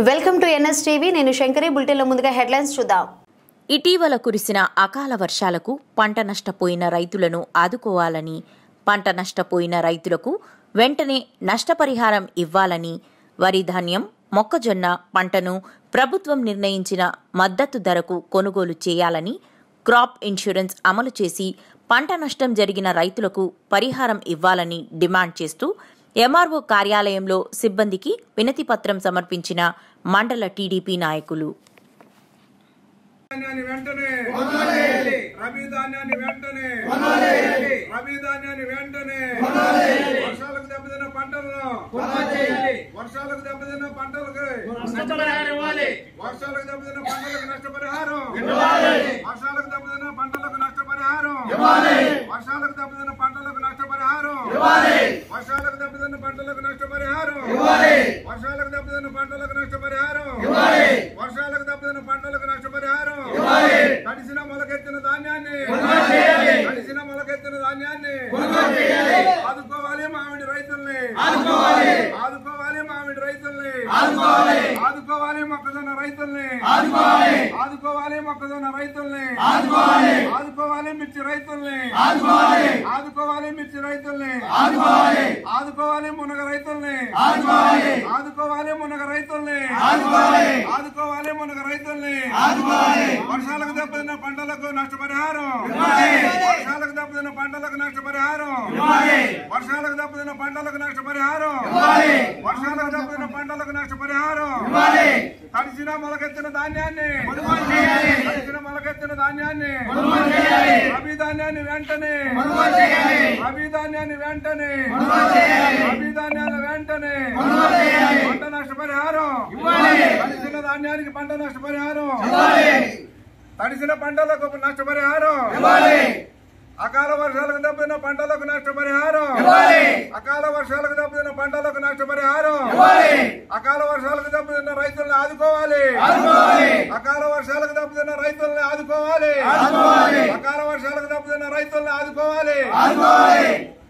Welcome to NSTV. నేను శంకరి. బులెటిన్లో ముందుగా హెడ్లైన్స్ చూద్దాం. ఇటీవల కురిసిన అకాల వర్షాలకు పంట నష్టపోయిన రైతులను ఆదుకోవాలని, పంట నష్టపోయిన రైతులకు వెంటనే నష్టపరిహారం ఇవ్వాలని, వరి ధాన్యం, మొక్కజొన్న పంటను ప్రభుత్వం నిర్ణయించిన మద్దతు ధరకు కొనుగోలు చేయాలని, క్రాప్ ఇన్సూరెన్స్ అమలు చేసి పంట నష్టం జరిగిన రైతులకు పరిహారం ఇవ్వాలని డిమాండ్ చేస్తూ ఎంఆర్ఓ కార్యాలయంలో సిబ్బందికి వినతి పత్రం సమర్పించిన మండల టీడీపీ నాయకులు. తడిసిన మొలకెత్తిన ధాన్యాన్ని ఆదుకోవాలి. మామిడి రైతుల్ని ఆదుకోవాలి. మామిడి రైతుల్ని ఆదుకోవాలి. మొక్కజొన్న రైతుల్ని ఆదుకోవాలి. మొక్కజొన్న రైతుల్ని ఆదుకోవాలి. మిర్చి రైతుల్ని ఆదుకోవాలి. మిర్చి రైతుల్ని ఆదుకోవాలి. మునగ రైతుల్ని ఆదుకోవాలి. మునగ రైతుల్ని ఆదుకోవాలి. మునగ రైతుల్ని వర్షాలకు దెబ్బతిన్న పంటలకు నష్టపరిహారం, వర్షాలకు దెబ్బతిన్న పంటలకు నష్టపరిహారం, వర్షాలకు దెబ్బతిన్న పంటలకు నష్టపరిహారం, వర్షాలకు దెబ్బతిన్న పంటలకు నష్టపరిహారం. తడిసిన మొలకెత్తిన ధాన్యాన్ని రబీ ధాన్యాన్ని వెంటనే పంట నష్టపరిహారం, తడిసిన ధాన్యానికి పంట నష్టపరిహారం, తడిసిన పంటలకు నష్టపరిహారం, అకాల వర్షాలకు దెబ్బతిన్న పంటలకు నష్టపరిహారం, అకాల వర్షాలకు దెబ్బతిన్న పంటలకు నష్టపరిహారం, అకాల వర్షాలకు దెబ్బతిన్న రైతులను ఆదుకోవాలి, అకాల వర్షాలకు దెబ్బతిన్న రైతులను ఆదుకోవాలి, అకాల వర్షాలకు దెబ్బతిన్న రైతులను ఆదుకోవాలి.